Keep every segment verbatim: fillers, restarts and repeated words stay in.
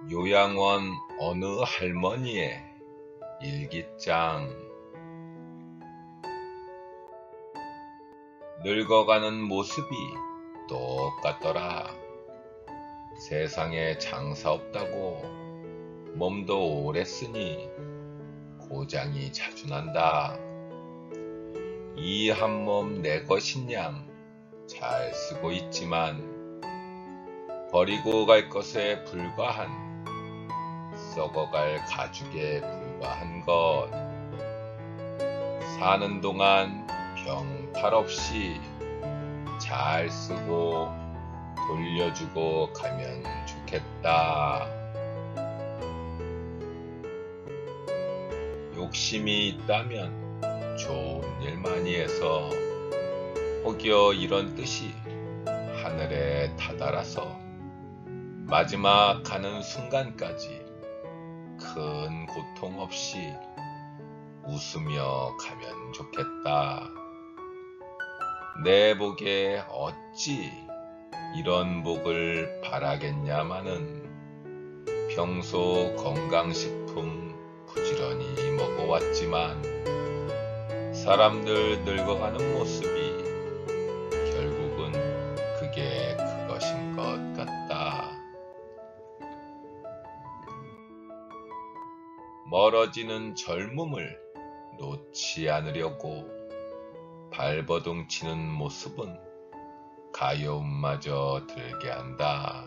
요양원 어느 할머니의 일기장. 늙어가는 모습이 똑같더라. 세상에 장사 없다고 몸도 오래 쓰니 고장이 자주 난다. 이 한 몸 내 것인 양 잘 쓰고 있지만 버리고 갈 것에 불과한, 썩어갈 가죽에 불과한 것. 사는 동안 병탈 없이 잘 쓰고 돌려주고 가면 좋겠다. 욕심이 있다면 좋은 일 많이 해서 혹여 이런 뜻이 하늘에 다다라서 마지막 가는 순간까지 큰 고통 없이 웃으며 가면 좋겠다. 내 복에 어찌 이런 복을 바라겠냐마는 평소 건강식품 부지런히 먹어왔지만 사람들 늙어가는 모습이 결국은 그게 그것인 것 같다. 멀어지는 젊음을 놓지 않으려고 발버둥 치는 모습은 가여움마저 들게 한다.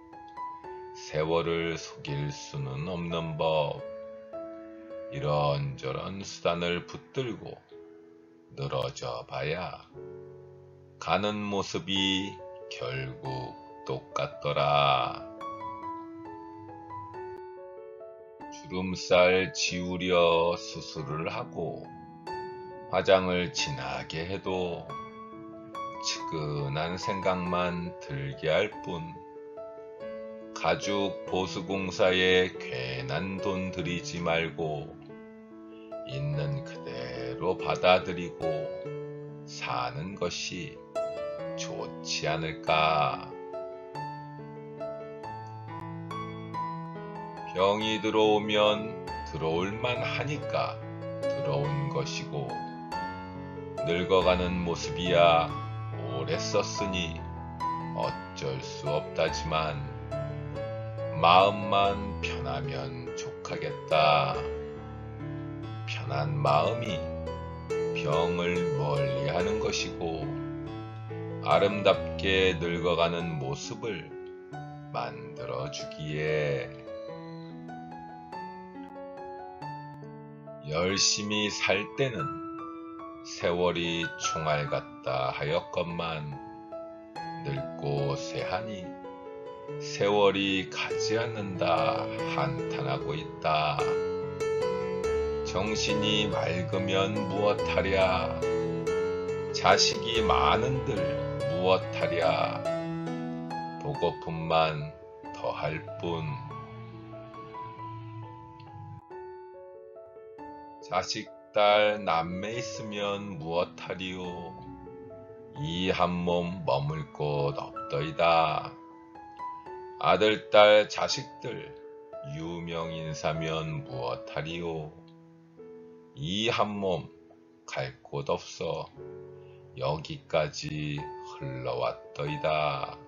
세월을 속일 수는 없는 법. 이런저런 수단을 붙들고 늘어져 봐야 가는 모습이 결국 똑같더라. 주름살 지우려 수술을 하고 화장을 진하게 해도 측은한 생각만 들게 할 뿐, 가죽 보수공사에 괜한 돈 들이지 말고 있는 그대로 받아들이고 사는 것이 좋지 않을까. 병이 들어오면 들어올만 하니까 들어온 것이고, 늙어가는 모습이야 오래 썼으니 어쩔 수 없다지만 마음만 편하면 족하겠다. 편한 마음이 병을 멀리하는 것이고 아름답게 늙어가는 모습을 만들어주기에 열심히 살 때는 세월이 총알 같다 하였건만 늙고 쇠하니 세월이 가지 않는다 한탄하고 있다. 정신이 맑으면 무엇하랴. 자식이 많은들 무엇하랴. 보고품만 더할 뿐. 자식, 딸, 남매 있으면 무엇하리요. 이 한 몸 머물 곳 없더이다. 아들, 딸, 자식들 유명인사면 무엇하리요. 이 한 몸 갈 곳 없어 여기까지 흘러왔더이다.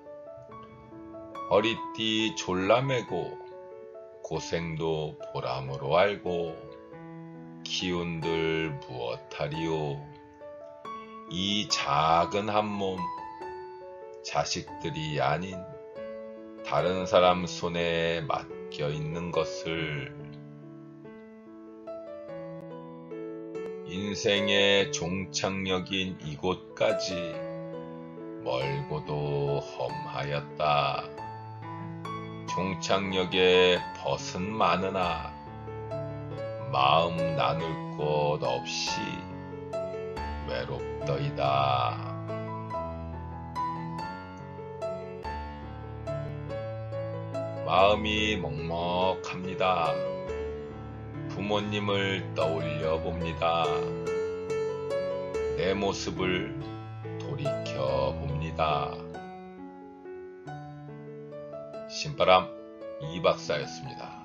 허리띠 졸라매고 고생도 보람으로 알고 키운들 무엇하리요. 이 작은 한 몸 자식들이 아닌 다른 사람 손에 맡겨 있는 것을. 인생의 종착역인 이곳까지 멀고도 험하였다. 종착역에 벗은 많으나 마음 나눌 곳 없이 외롭더이다. 마음이 먹먹합니다. 부모님을 떠올려 봅니다. 내 모습을 돌이켜 봅니다. 신바람 이 박사였습니다.